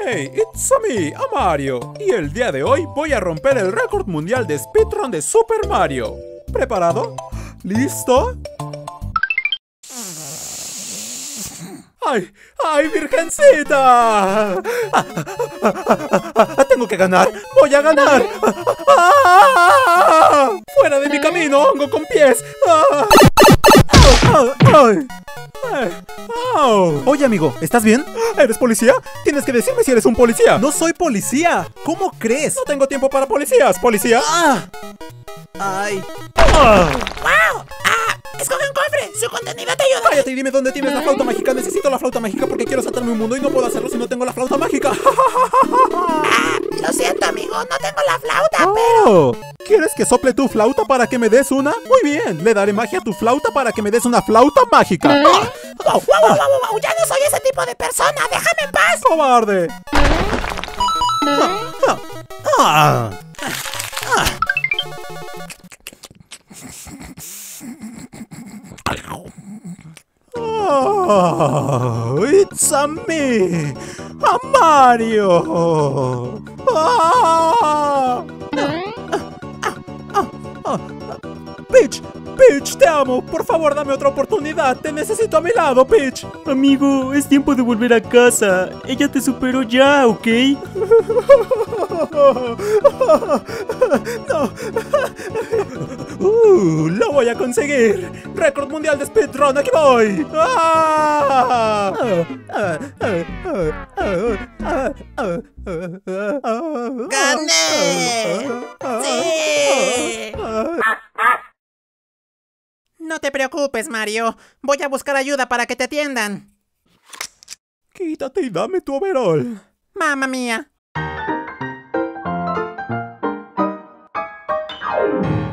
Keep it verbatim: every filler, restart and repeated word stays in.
Hey, it's a me, a Mario. Y el día de hoy voy a romper el récord mundial de speedrun de Super Mario. ¿Preparado? ¿Listo? ¡Ay! ¡Ay, virgencita! Ah, ah, ah, ah, ah, ¡tengo que ganar! ¡Voy a ganar! Ah, ah, ¡fuera de mi camino, hongo con pies! Ah, ah, ay, ay, au. Oye, amigo, ¿estás bien? ¿Eres policía? Tienes que decirme si eres un policía. No soy policía. ¿Cómo crees? No tengo tiempo para policías. ¿Policía? ¡Ah! ¡Ay! Ah. ¡Wow! ¡Ah! ¡Escoge un cofre! ¡Su contenido te ayuda! Cállate y dime dónde tienes la flauta mágica. Necesito la flauta mágica porque quiero saltarme un mundo y no puedo hacerlo si no tengo la flauta mágica. Ah, lo siento, amigo, no tengo la flauta, Oh, ¿quieres que sople tu flauta para que me des una? Muy bien, le daré magia a tu flauta para que me des una flauta mágica. pero... ¡Oh! ¡Wow, wow, wow, wow, wow! ¡Ya no soy ese tipo de persona! ¡Déjame en paz! ¡Cobarde! ¡Ah! Oh, it's a me, a Mario. Ah. Peach, Peach, te amo. Por favor, dame otra oportunidad. Te necesito a mi lado, Peach. Amigo, es tiempo de volver a casa. Ella te superó ya, ¿ok? No. Uh, lo voy a conseguir. Récord mundial de speedrun, aquí voy. ¡Ah! ¡Gané! ¡Sí! No te preocupes, Mario. Voy a buscar ayuda para que te atiendan. Quítate y dame tu overall. Mamma mía.